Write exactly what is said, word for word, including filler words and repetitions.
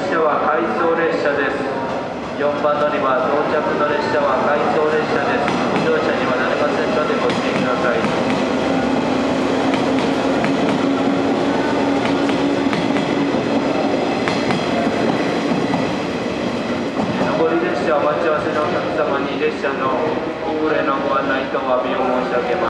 車は回送列車です。よんばん乗り場、到着の列車は回送列車です。ご乗車にはなりませんのでご注意ください。上り列車お待ち合わせのお客様に列車の遅れのご案内とお詫びを申し上げます。